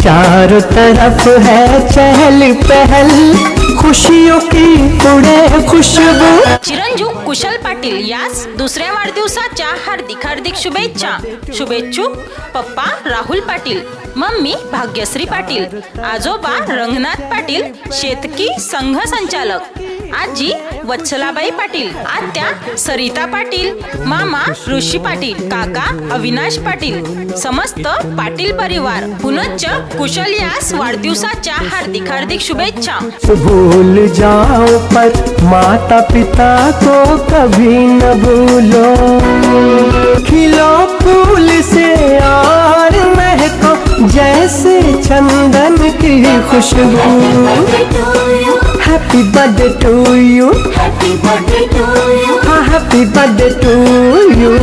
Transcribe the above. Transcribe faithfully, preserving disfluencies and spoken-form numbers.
चारों तरफ है चहल पहल, खुशियों की उड़े खुशबू। चिरंजीव कुशल पाटील यास दुसऱ्या वाढदिवसाच्या हार्दिक हार्दिक शुभेच्छा। शुभेच्छुक पप्पा राहुल पाटील, मम्मी भाग्यश्री पाटील, आजोबा रंगनाथ पाटील शेतकी संघ संचालक, आजी वत्सलाबाई पाटील, आत्या सरिता पाटील, मामा ऋषी पाटील, काका अविनाश पाटील, समस्त पाटील परिवार पुनश्च कुशल यास वाढदिवसाच्या हार्दिक हार्दिक शुभेच्छा। भूल जाओ पर माता पिता को कभी न भूलो, खिलो फूल से और महको जैसे चंदन की खुशबू। Happy birthday to you, happy birthday to you, happy birthday to you.